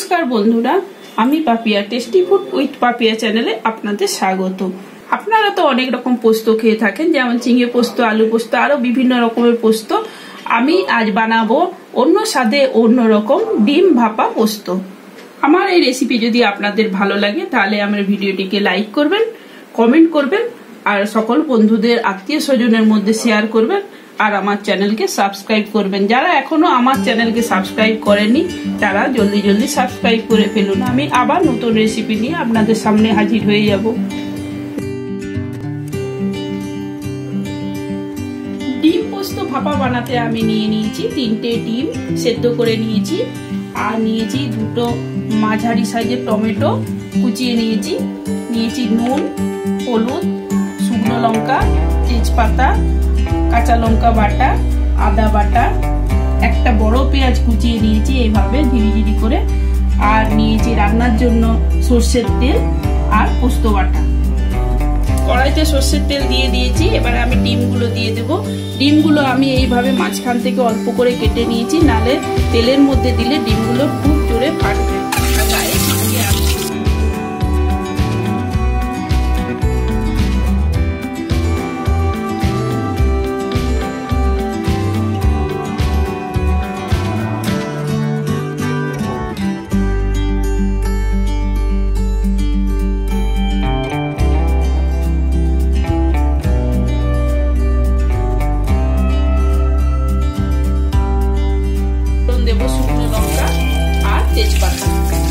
নমস্কার বন্ধুরা, আমি Papiya tasty food with Papiya চ্যানেলে আপনাদের স্বাগত। আপনারা তো অনেক রকম পোস্ত খেয়ে থাকেন, যেমন ঝিঙে পোস্ত, আলু পোস্ত, আরো বিভিন্ন রকমের পোস্ত। আমি আজ বানাবো অন্য স্বাদে অন্য রকম ডিম ভাপা পোস্ত। আমার এই রেসিপি যদি আপনাদের ভালো লাগে তাহলে আমার ভিডিওটিকে লাইক করবেন, কমেন্ট করবেন আর সকল বন্ধুদের আত্মীয় স্বজনের মধ্যে শেয়ার করবেন আর আমার চ্যানেলকে সাবস্ক্রাইব করবেন। যারা এখনো আমার চ্যানেলকে সাবস্ক্রাইব করেনি তারা জলদি জলদি সাবস্ক্রাইব করে ফেলুন। আমি আবার নতুন রেসিপি নিয়ে আপনাদের সামনে হাজির হয়ে যাব। ডিম পোস্ত ভাপা বানাতে আমি নিয়ে নিয়েছি 3টে ডিম সেদ্ধ করে নিয়েছি, আর নিয়েছি 2টো মাঝারি সাইজের টমেটো কুচিয়ে নিয়েছি, নুন, হলুদ, শুকনো লঙ্কা, তেজপাতা, কাঁচা লঙ্কা বাটা, আদা বাটা, একটা বড় পেঁয়াজ কুচিয়ে নিয়েছি এইভাবে ঝিরি করে, আর নিয়েছি রান্নার জন্য সর্ষের তেল আর পোস্ত বাটা। কড়াইতে সর্ষের তেল দিয়ে দিয়েছি, এবারে আমি ডিমগুলো দিয়ে দেব। ডিমগুলো আমি এইভাবে মাঝখান থেকে অল্প করে কেটে নিয়েছি, নালে তেলের মধ্যে দিলে ডিমগুলো খুব জোরে ফাটবে আর গায়ে ছিটকে আসবে। দেব শুকনো লঙ্কা আর তেজপাতা।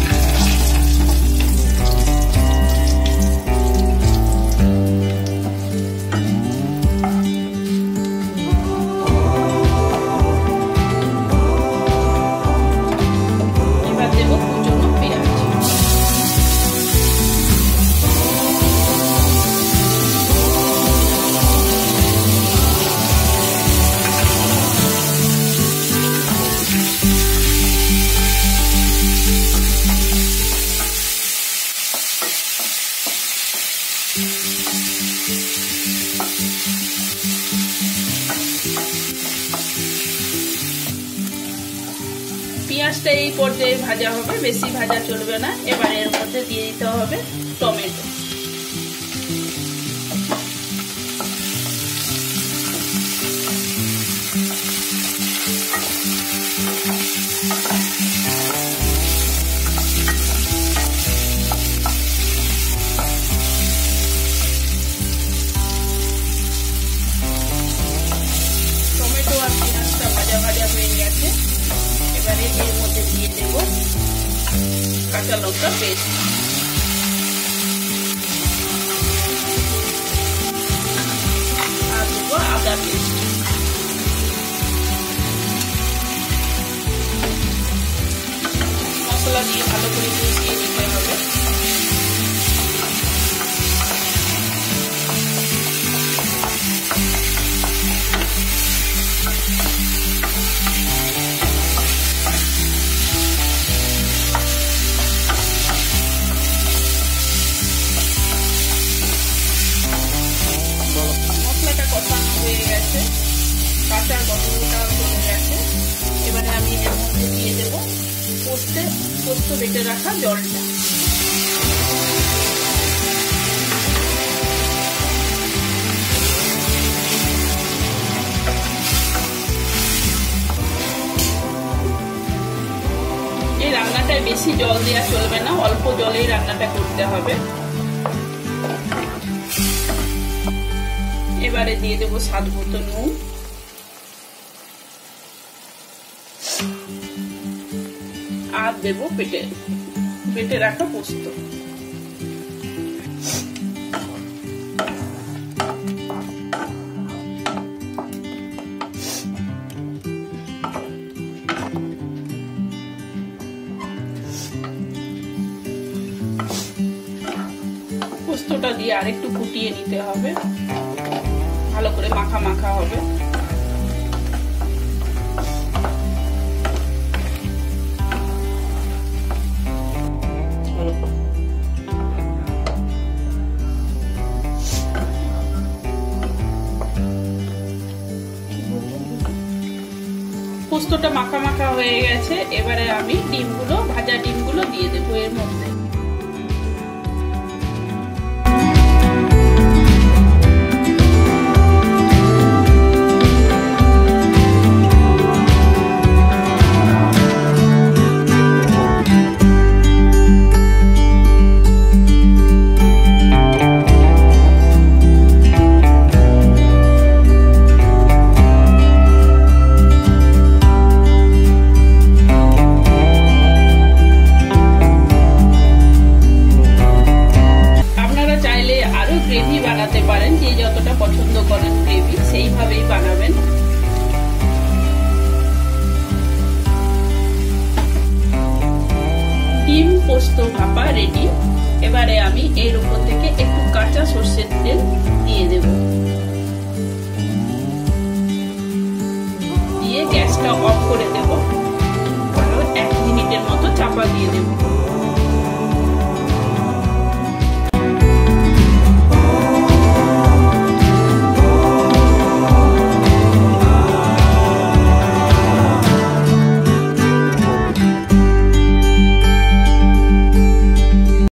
এবার দেব কুচনো পেঁয়াজ। পেঁয়াজটা এই পর্যায়ে ভাজা হবে, বেশি ভাজা চলবে না। এবার এর মধ্যে দিয়ে দিতে হবে টমেটো। টমেটো আর পেঁয়াজটা ভাজা হয়ে গেছে, এবারে এর মধ্যে দিয়ে দেব কাঁচা লঙ্কা পেস্ট। আর দেব আদা পেস্ট। মশলা দিয়ে ভালো করে মিশিয়ে নিতে হবে। মশলাটা কষানো হয়ে গেছে, কাঁচা গন্ধটা চলে গেছে। এবারে আমি এর মধ্যে দিয়ে দেবো পোস্ত বেটে রাখা জলটা। এই রান্নাটায় বেশি জল দেওয়া চলবে না, অল্প জলেই রান্নাটা করতে হবে। এবারে দিয়ে দেবো স্বাদ মতো নুন, আর দেবো বেটে রাখা পোস্ত। পোস্তটা দিয়ে আরেকটু ফুটিয়ে নিতে হবে, ভালো করে মাখা হবে। পোস্তটা মাখা হয়ে গেছে, এবারে আমি ভাজা ডিমগুলো গুলো দিয়ে দেবো এর মধ্যে। গ্রেভি বানাতে পারেন, যে যতটা পছন্দ করেন গ্রেভি সেইভাবেই বানাবেন। ডিম পোস্ত ভাপা রেডি। এবারে আমি এর উপর থেকে একটু কাঁচা সর্ষের তেল দিয়ে দেব, দিয়ে গ্যাসটা অফ করে দেব। 1 মিনিটের মতো চাপা দিয়ে দেব।